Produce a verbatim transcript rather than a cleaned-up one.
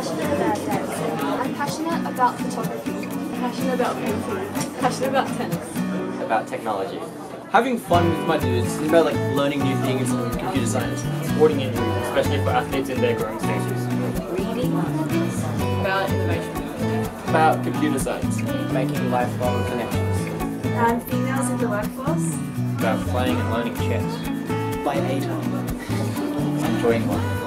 passionate about dancing. I'm passionate about photography. Passionate about painting. Passionate about tennis. About technology. Having fun with my dudes is about like learning new things in computer science. Sporting injuries, especially for athletes in their growing stages. Reading. About innovation. About computer science. Making lifelong connections. And females in the workforce. About playing and learning chess. By eight. Enjoying life.